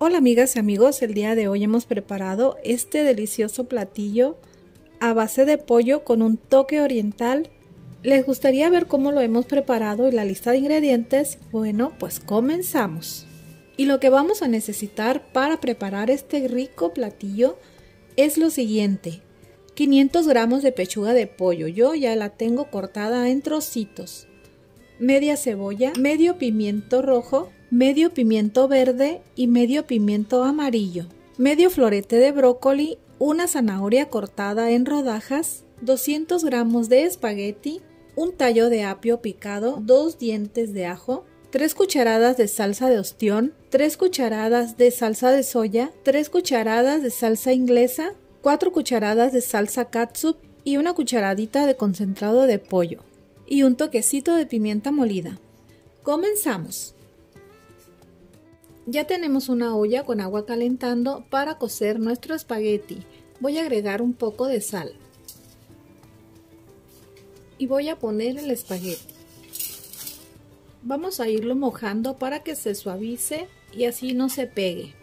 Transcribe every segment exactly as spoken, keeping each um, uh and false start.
Hola amigas y amigos, el día de hoy hemos preparado este delicioso platillo a base de pollo con un toque oriental. ¿Les gustaría ver cómo lo hemos preparado y la lista de ingredientes? Bueno, pues comenzamos. Y lo que vamos a necesitar para preparar este rico platillo es lo siguiente: quinientos gramos de pechuga de pollo, yo ya la tengo cortada en trocitos, media cebolla, medio pimiento rojo, medio pimiento verde y medio pimiento amarillo, medio florete de brócoli, una zanahoria cortada en rodajas, doscientos gramos de espagueti, un tallo de apio picado, dos dientes de ajo, tres cucharadas de salsa de ostión, tres cucharadas de salsa de soya, tres cucharadas de salsa inglesa, cuatro cucharadas de salsa catsup y una cucharadita de concentrado de pollo y un toquecito de pimienta molida. Comenzamos. Ya tenemos una olla con agua calentando para cocer nuestro espagueti. Voy a agregar un poco de sal y voy a poner el espagueti. Vamos a irlo mojando para que se suavice y así no se pegue.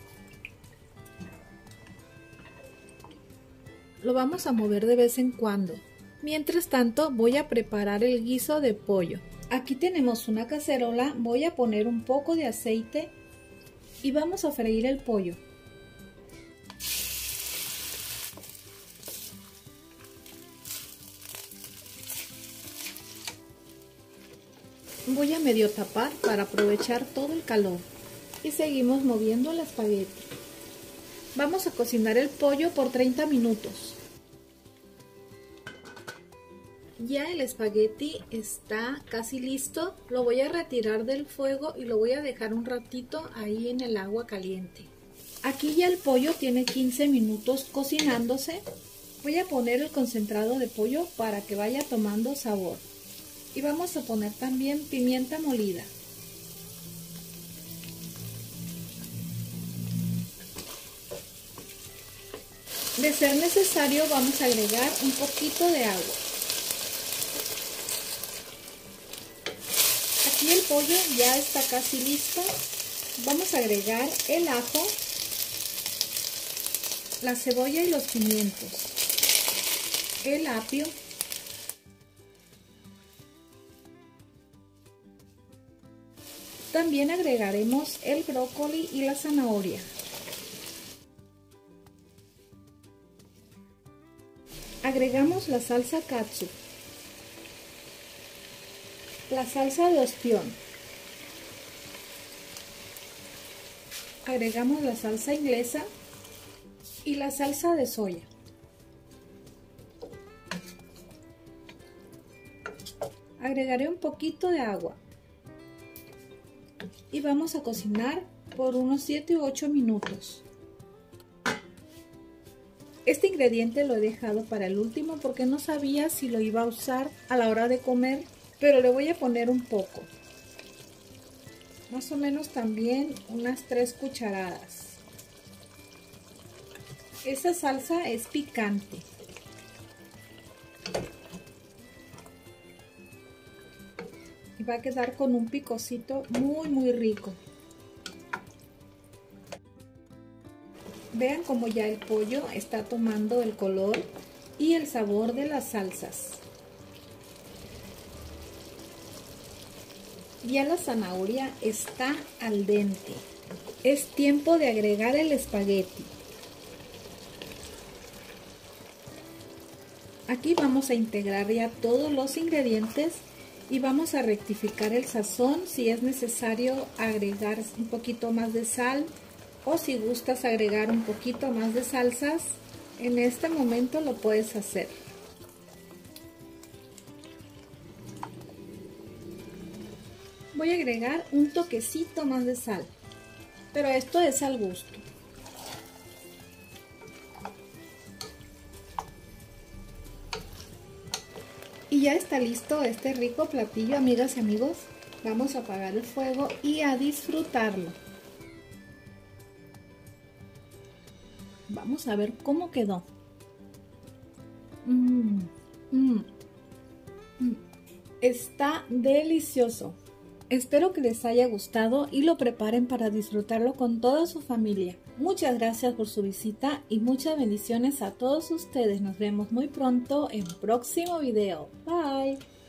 Lo vamos a mover de vez en cuando. Mientras tanto, voy a preparar el guiso de pollo. Aquí tenemos una cacerola, voy a poner un poco de aceite y vamos a freír el pollo. Voy a medio tapar para aprovechar todo el calor y seguimos moviendo el espagueti. Vamos a cocinar el pollo por treinta minutos. Ya el espagueti está casi listo, lo voy a retirar del fuego y lo voy a dejar un ratito ahí en el agua caliente. Aquí ya el pollo tiene quince minutos cocinándose. Voy a poner el concentrado de pollo para que vaya tomando sabor. Y vamos a poner también pimienta molida. De ser necesario, vamos a agregar un poquito de agua. Aquí el pollo ya está casi listo. Vamos a agregar el ajo, la cebolla y los pimientos, el apio, también agregaremos el brócoli y la zanahoria. Agregamos la salsa catsup, la salsa de ostión, agregamos la salsa inglesa y la salsa de soya. Agregaré un poquito de agua y vamos a cocinar por unos siete u ocho minutos. Este ingrediente lo he dejado para el último porque no sabía si lo iba a usar a la hora de comer, pero le voy a poner un poco, más o menos también unas tres cucharadas. Esa salsa es picante. Y va a quedar con un picocito muy muy rico. Vean cómo ya el pollo está tomando el color y el sabor de las salsas. Ya la zanahoria está al dente. Es tiempo de agregar el espagueti. Aquí vamos a integrar ya todos los ingredientes y vamos a rectificar el sazón si es necesario agregar un poquito más de sal o si gustas agregar un poquito más de salsas, en este momento lo puedes hacer. Voy a agregar un toquecito más de sal, pero esto es al gusto. Y ya está listo este rico platillo, amigas y amigos. Vamos a apagar el fuego y a disfrutarlo. Vamos a ver cómo quedó. Mm, mm, mm. Está delicioso. Espero que les haya gustado y lo preparen para disfrutarlo con toda su familia. Muchas gracias por su visita y muchas bendiciones a todos ustedes. Nos vemos muy pronto en un próximo video. Bye.